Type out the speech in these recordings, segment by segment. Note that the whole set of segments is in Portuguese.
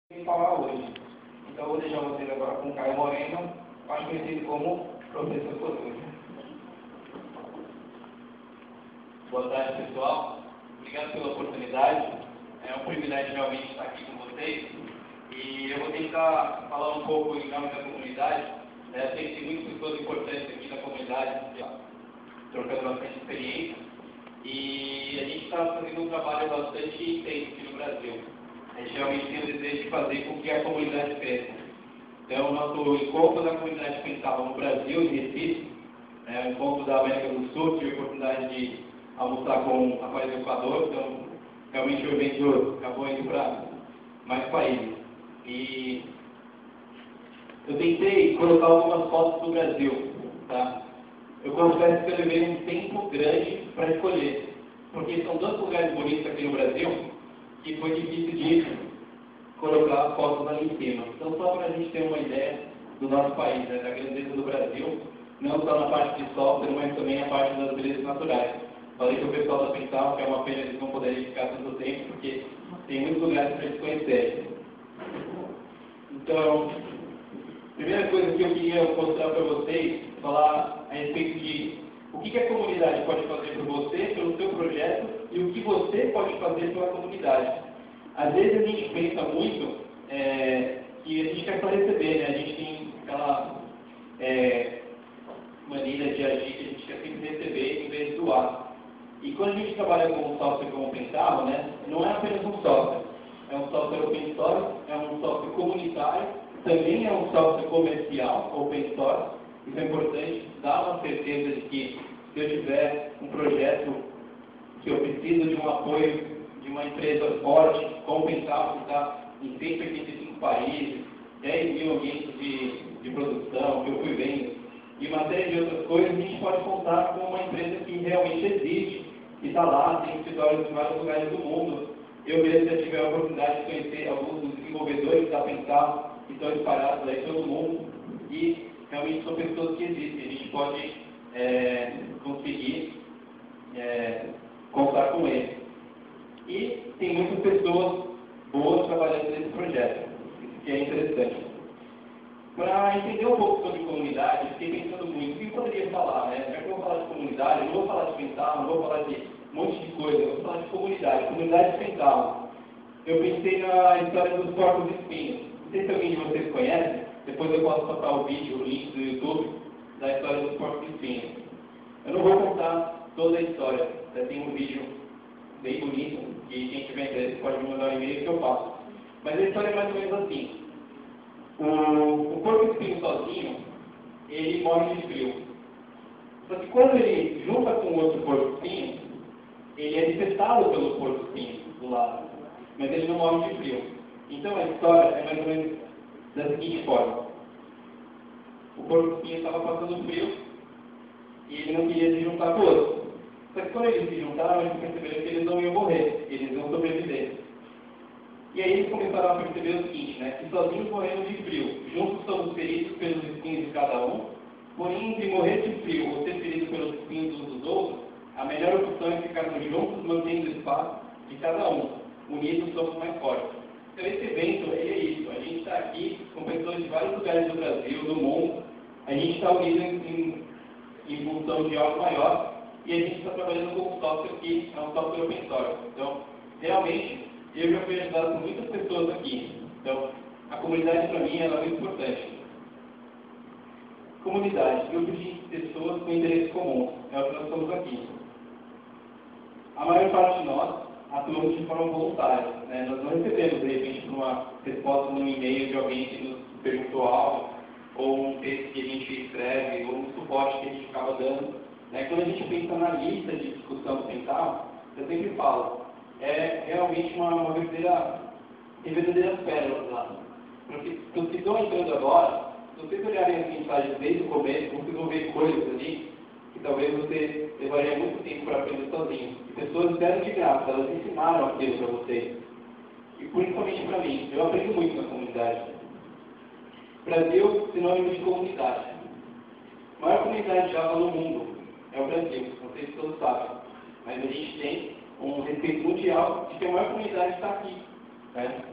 Vim falar hoje. Então eu vou deixar vocês agora com o Caio Moreno, mais conhecido como Professor Coruja. Boa tarde, pessoal. Obrigado pela oportunidade. É um privilégio realmente estar aqui com vocês. E eu vou tentar falar um pouco em nome da comunidade. Tem muitas pessoas importantes aqui na comunidade, trocando bastante experiência. E a gente está fazendo um trabalho bastante intenso aqui no Brasil. A gente realmente tem o desejo de fazer com que a comunidade cresça. Então, o nosso encontro da comunidade pensava no Brasil, em Recife, o encontro da América do Sul, tive a oportunidade de almoçar com a País do Equador, então realmente o evento acabou indo para mais países. E eu tentei colocar algumas fotos do Brasil, tá? Eu confesso que eu levei um tempo grande para escolher, porque são dois lugares bonitos aqui no Brasil que foi difícil de colocar as fotos ali em cima. Então, só para a gente ter uma ideia do nosso país, da grandeza do Brasil, não só na parte de software, mas também na parte das belezas naturais. Falei que o pessoal da Pental, que é uma pena eles não poderem ficar tanto tempo, porque tem muitos lugares para eles conhecerem. Então, a primeira coisa que eu queria mostrar para vocês, falar a respeito de o que a comunidade pode fazer por você, pelo seu projeto, e o que você pode fazer pela comunidade. Às vezes a gente pensa muito que a gente quer só receber, né? A gente tem aquela maneira de agir que a gente quer sempre receber em vez de doar. E quando a gente trabalha com um software como o Pensava, né, não é apenas um software. É um software open source, é um software comunitário, também é um software comercial, open source. Isso é importante, dá uma certeza de que se eu tiver um projeto que eu preciso de um apoio de uma empresa forte, como Pensava, que está em 185 países, 10 mil ambientes de produção, que eu fui vendo, e uma série de outras coisas, a gente pode contar com uma empresa que realmente existe, que está lá, tem escritórios em vários lugares do mundo. Eu mesmo já tive a oportunidade de conhecer alguns dos desenvolvedores da Pensava, que estão espalhados aí pelo mundo, e realmente são pessoas que existem. A gente pode conseguir contar com eles. E tem muitas pessoas boas trabalhando nesse projeto, isso que é interessante. Para entender um pouco sobre comunidade, fiquei pensando muito, o que eu poderia falar, né? Já que eu vou falar de comunidade, eu não vou falar de Pensava, não vou falar de um monte de coisa, eu vou falar de comunidade Pensava. Eu pensei na história dos porcos espinhos. Não sei se alguém de vocês conhece, depois eu posso passar o vídeo, o link do YouTube, da história dos porcos espinhos. Eu não vou contar toda a história, já tem um vídeo bem bonito, e quem tiver interesse pode me mandar um e-mail que eu faço. Mas a história é mais ou menos assim. O porco espinho sozinho, ele morre de frio. Só que quando ele junta com outro porco espinho, ele é infestado pelo porco espinho do lado, mas ele não morre de frio. Então a história é mais ou menos da seguinte forma. O porco espinho estava passando frio e ele não queria se juntar com o outro. Só que quando eles se juntaram, eles perceberam que eles não iam morrer, eles iam sobreviver. E aí eles começaram a perceber o seguinte, né? Que sozinhos morrendo de frio, juntos somos feridos pelos espinhos de cada um, porém entre morrer de frio ou ser ferido pelos espinhos uns dos outros, a melhor opção é ficarmos juntos, mantendo o espaço de cada um. Unidos somos mais fortes. Então esse evento, ele é isso. A gente está aqui com pessoas de vários lugares do Brasil, do mundo. A gente está unido em função de algo maior. E a gente está trabalhando com um software que é um software open source. Então, realmente, eu já fui ajudado por muitas pessoas aqui. Então, a comunidade para mim ela é muito importante. Comunidade, grupo de pessoas com interesses comuns. É o que nós somos aqui. A maior parte de nós atuamos de forma voluntária. Né? Nós não recebemos, de repente, uma resposta num e-mail de alguém que nos perguntou algo, ou um texto que a gente escreve, ou um suporte que a gente acaba dando. Quando a gente pensa na lista de discussão do Pensava, eu sempre falo, é realmente uma verdadeira pérola lá. Porque se vocês estão entrando agora, se vocês olharem as mensagens desde o começo, vocês vão ver coisas ali que talvez você levaria muito tempo para aprender sozinho. E pessoas deram de graça, elas ensinaram aquilo para vocês. E principalmente para mim, eu aprendo muito na comunidade. Brasil, sinônimo de comunidade. A maior comunidade de Java no mundo é o Brasil, não sei se todos sabem. Mas a gente tem um respeito mundial de que a maior comunidade está aqui. Né?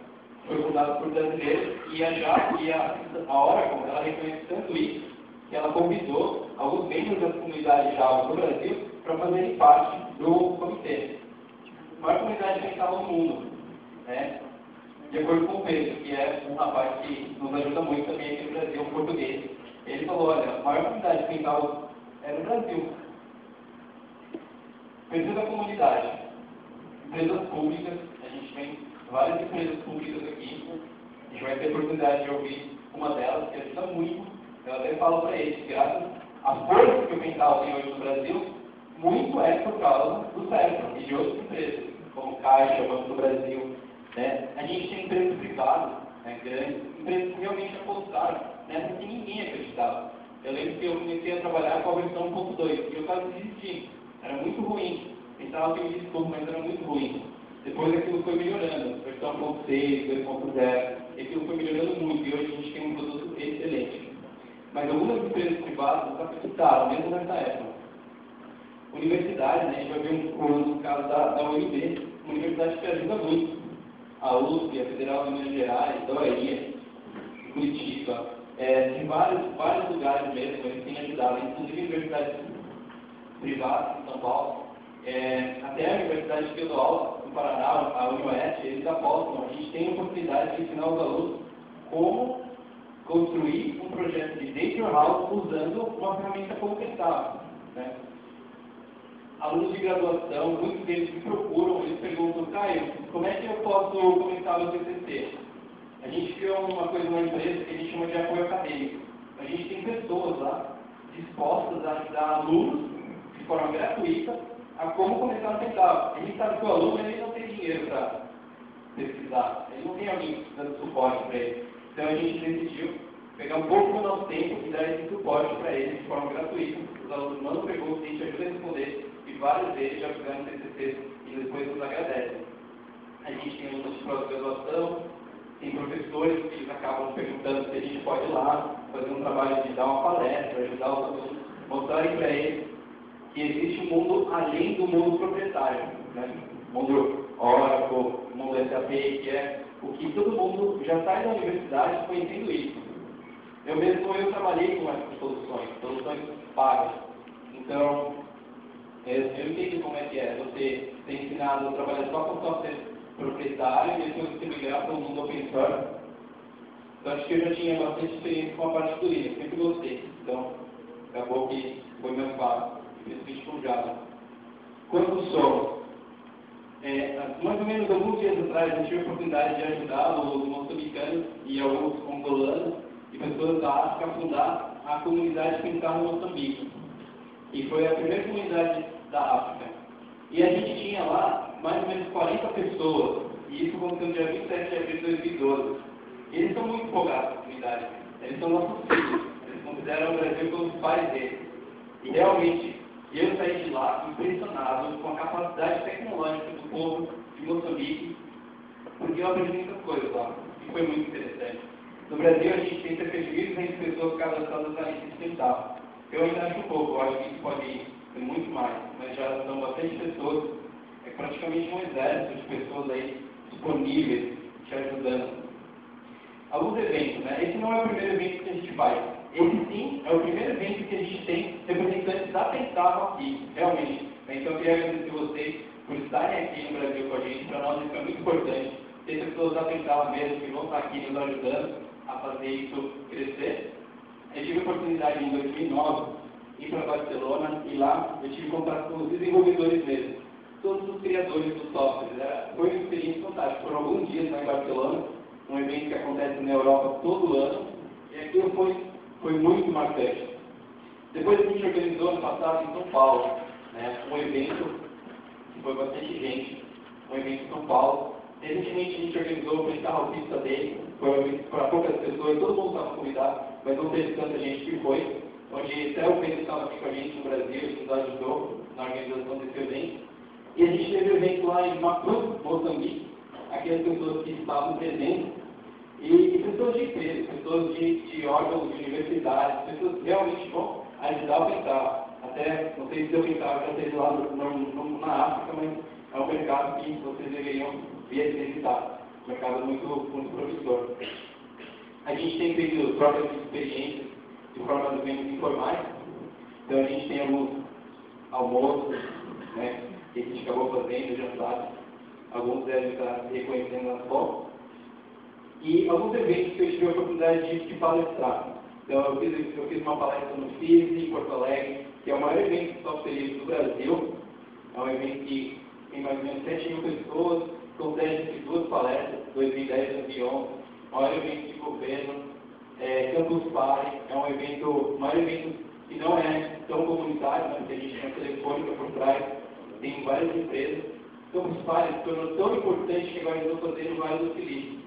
foi fundado por brasileiros, e a Oracle, ela reconhece tanto isso, que ela convidou alguns membros da comunidade Java do Brasil para fazerem parte do comitê. A maior comunidade que estava no mundo, né? De acordo com o Pedro, que é um rapaz que nos ajuda muito também aqui no Brasil, um português. Ele falou, olha, a maior comunidade que estava era no Brasil. Precisa da comunidade. Empresas públicas, a gente tem várias empresas públicas aqui, a gente vai ter a oportunidade de ouvir uma delas, que ajuda muito. Eu até falo para eles, graças à força que o Pental tem hoje no Brasil, muito é por causa do CERPA e de outras empresas, como Caixa, Banco do Brasil. Né? A gente tem empresas privadas, né, grandes, empresas que realmente apostaram nessa que ninguém acreditava. Eu lembro que eu comecei a trabalhar com a versão 1.2 e eu quase desisti. Era muito ruim. Pensava que eu ia desculpa, mas era muito ruim. Depois aquilo foi melhorando, versão 1.6, 2.0, e aquilo foi melhorando muito e hoje a gente tem um produto excelente. Mas algumas empresas privadas acreditaram, mesmo nessa época. Universidade, né, a gente vai ver um caso da UNB, uma universidade que ajuda muito. A USP, a Federal de Minas Gerais, a OEI, Curitiba, tem vários lugares mesmo, eles têm ajudado, inclusive universidades privadas em São Paulo, até a Universidade de Estadual do Paraná, a UniOeste, eles apostam, a gente tem a oportunidade de ensinar os alunos como construir um projeto de data warehouse usando uma ferramenta como Pental, né? Alunos de graduação, muitos deles me procuram, eles perguntam, Caio, como é que eu posso começar o TCC? A gente criou uma coisa na empresa que a gente chama de apoio acadêmico. A gente tem pessoas lá dispostas a ajudar alunos de forma gratuita a como começar a tentar. A gente sabe que o aluno ele não tem dinheiro para pesquisar, ele não tem alguém dando suporte para ele. Então a gente decidiu pegar um pouco do nosso tempo e dar esse suporte para eles de forma gratuita. Os alunos mandam perguntas, a gente ajuda a responder. E vários deles já fizeram TCC e depois nos agradecem. A gente tem alunos de pós-graduação, tem professores que eles acabam perguntando se a gente pode ir lá fazer um trabalho de dar uma palestra, ajudar os alunos, mostrarem para eles que existe um mundo além do mundo proprietário, né? O mundo Oracle, o mundo SAP, que é o que todo mundo já sai da universidade conhecendo isso. Eu trabalhei com essas soluções pagas. Então, eu entendo como é que é você ser ensinado a trabalhar só com software proprietário e depois você migrar para o mundo open source. Então, acho que eu já tinha bastante experiência com a parte do Linux, sempre gostei. Então, acabou que foi mais fácil, principalmente com Java. Quanto sou? Mais ou menos alguns dias atrás, eu tive a oportunidade de ajudar os moçambicanos e alguns angolanos e pessoas da África a fundar a comunidade Pental no Moçambique. E foi a primeira comunidade da África. E a gente tinha lá mais ou menos 40 pessoas, e isso aconteceu no dia 27 de abril de 2012. E eles são muito empolgados com a comunidade, eles são nossos filhos, eles consideram o Brasil como os pais deles. E realmente, eu saí de lá impressionado com a capacidade tecnológica do povo de Moçambique, porque eu aprendi muitas coisas lá, e foi muito interessante. No Brasil, a gente tem cerca de 1.200 pessoas cadastradas na lista de Pental. Eu ainda acho um pouco, eu acho que isso pode ser muito mais, mas já são bastante pessoas, é praticamente um exército de pessoas aí disponíveis, te ajudando. Alguns eventos, né? Esse não é o primeiro evento que a gente faz. Esse sim é o primeiro evento que a gente tem representantes da Pental aqui, realmente. Então eu queria agradecer vocês por estarem aqui no Brasil com a gente, para nós isso é muito importante. Ter pessoas da Pental mesmo que vão estar aqui nos ajudando a fazer isso crescer. Eu tive a oportunidade em 2009 ir para Barcelona e lá eu tive contato com os desenvolvedores mesmo, todos os criadores do software. Foi uma experiência fantástica. Foram alguns dias lá em Barcelona, um evento que acontece na Europa todo ano, e aquilo foi muito marcante. Depois a gente organizou ano passado em São Paulo, né, um evento que foi bastante gente, um evento em São Paulo. Recentemente a gente organizou o Pental Pista dele, foi um evento para poucas pessoas, todo mundo estava convidado, mas não teve tanta gente que foi, onde até o Pedro estava aqui com a gente no Brasil, ele nos ajudou na organização desse evento. E a gente teve um evento lá em Maputo, Moçambique, aquelas pessoas que estavam presentes, e pessoas de empresa, pessoas de órgãos, de universidades, pessoas que realmente vão ajudar o Pental. Até, não sei se o Pental já esteve lá na África, mas é um mercado que vocês deveriam vir visitar. mercado muito promissor. A gente tem feito próprias experiências de forma de eventos informais. Então, a gente tem alguns almoços, né, que a gente acabou fazendo, jantares. Alguns devem estar reconhecendo nas fotos. E alguns eventos que eu tive a oportunidade de palestrar. Então, eu fiz uma palestra no FISE, em Porto Alegre, que é o maior evento de software livre do Brasil. É um evento que tem mais ou menos 7.000 pessoas, com 2 palestras, 2010 e 2011. O maior evento de governo, Campus Party, é um evento, o maior evento que não é tão comunitário, né, porque a gente tem a Telefônica por trás, tem várias empresas. Campus Party se tornou tão importante que agora estão fazendo vários utilities.